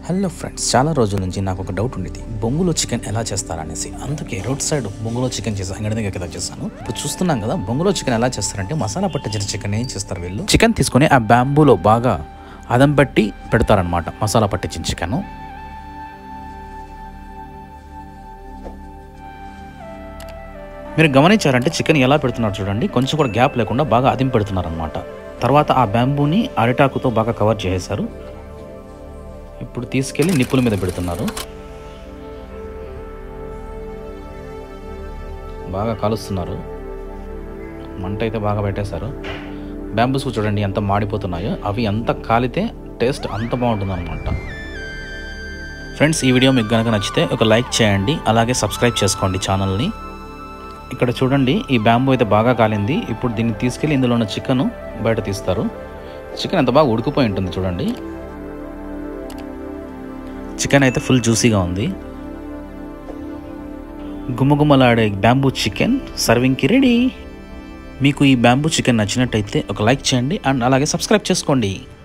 Hello friends, చాలా రోజుల నుంచి నాకు ఒక డౌట్ ఉండేది, బొంగులో చికెన్ ఎలా చేస్తారనేసి. అందుకే రోడ్ సైడ్ బొంగులో చికెన్ చేసి అంగడి దగ్గర కదా చేశాను. ఇప్పుడు చూస్తున్నాం కదా, బొంగులో చికెన్ ఎలా చేస్తారంటే మసాలా పట్టించిన చికెన్ ఏం చేస్తారు వీళ్ళు, చికెన్ తీసుకొని ఆ బ్యాంబూలో బాగా అదం పట్టి పెడతారనమాట. మసాలా పట్టించిన చికెన్ మీరు గమనించారంటే చికెన్ ఎలా పెడుతున్నారు చూడండి, కొంచెం కూడా గ్యాప్ లేకుండా బాగా అదిం పెడుతున్నారు అనమాట. తర్వాత ఆ బ్యాంబూని అరిటాకుతో బాగా కవర్ చేసేసారు. ఇప్పుడు తీసుకెళ్ళి నిప్పుల మీద పెడుతున్నారు. బాగా కాలుస్తున్నారు, మంట అయితే బాగా పెట్టేశారు. బ్యాంబూస్ చూడండి ఎంత మాడిపోతున్నాయో, అవి ఎంత కాలితే టేస్ట్ అంత బాగుంటుంది అనమాట. ఫ్రెండ్స్, ఈ వీడియో మీకు కనుక నచ్చితే ఒక లైక్ చేయండి, అలాగే సబ్స్క్రైబ్ చేసుకోండి ఛానల్ని. ఇక్కడ చూడండి, ఈ బ్యాంబూ అయితే బాగా కాలింది. ఇప్పుడు దీన్ని తీసుకెళ్ళి ఇందులో ఉన్న చికెన్ బయట తీస్తారు. చికెన్ ఎంత బాగా ఉడికిపోయి ఉంటుంది చూడండి. చికెన్ అయితే ఫుల్ జ్యూసీగా ఉంది. గుమగుమలాడే బ్యాంబూ చికెన్ సర్వింగ్కి రెడీ. మీకు ఈ బ్యాంబూ చికెన్ నచ్చినట్టయితే ఒక లైక్ చేయండి అండ్ అలాగే సబ్స్క్రైబ్ చేసుకోండి.